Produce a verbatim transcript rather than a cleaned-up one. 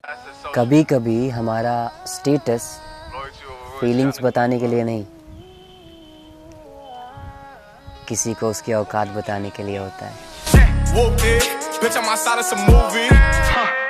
कभी कभी हमारा स्टेटस फीलिंग्स बताने के लिए नहीं, किसी को उसकी औकात बताने के लिए होता है।